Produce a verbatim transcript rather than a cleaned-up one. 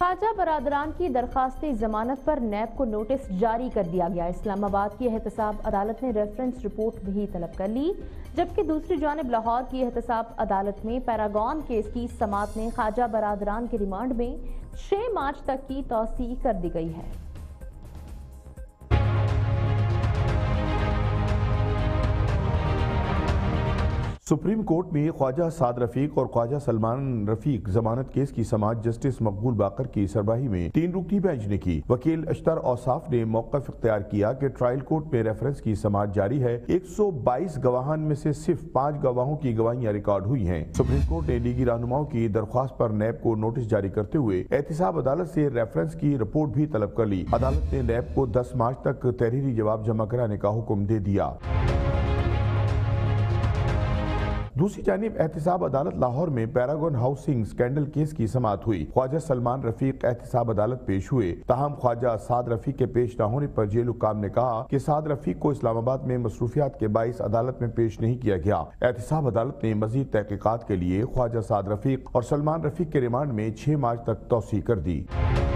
خواجہ برادران کی درخواست ضمانت پر نیب کو نوٹس جاری کر دیا گیا۔ اسلام آباد کی احتساب عدالت نے ریفرنس رپورٹ بھی طلب کر لی، جبکہ دوسری جانب لاہور کی احتساب عدالت میں پیراگون کیس کی سماعت میں خواجہ برادران کے ریمانڈ میں چھ مارچ تک کی توسیع کر دی گئی ہے۔ سپریم کورٹ میں خواجہ سعد رفیق اور خواجہ سلمان رفیق ضمانت کیس کی سماعت جسٹس مقبول باقر کی سربراہی میں تین رکنی بینچ نے کی۔ وکیل اشتر اوصاف نے موقف اختیار کیا کہ ٹرائل کورٹ میں ریفرنس کی سماعت جاری ہے۔ ایک سو بائیس گواہان میں سے صرف پانچ گواہوں کی گواہیاں ریکارڈ ہوئی ہیں۔ سپریم کورٹ نے لیگی رہنماؤں کی درخواست پر نیب کو نوٹس جاری کرتے ہوئے احتساب عدالت سے ریفرنس کی رپورٹ بھی طلب کر لی۔ عدالت نے نیب کو دس مارچ تک تحریری جواب جمع کرانے کا حکم دے دیا۔ دوسری جانب احتساب عدالت لاہور میں پیراگون ہاؤسنگ سکینڈل کیس کی سماعت ہوئی۔ خواجہ سلمان رفیق احتساب عدالت پیش ہوئے، تاہم خواجہ سعد رفیق کے پیش نہ ہونے پر جیل حکام نے کہا کہ سعد رفیق کو اسلام آباد میں مصروفیات کے باعث عدالت میں پیش نہیں کیا گیا۔ احتساب عدالت نے مزید تحقیقات کے لیے خواجہ سعد رفیق اور سلمان رفیق کے ریمانڈ میں چھ مارچ تک توسیع کر دی۔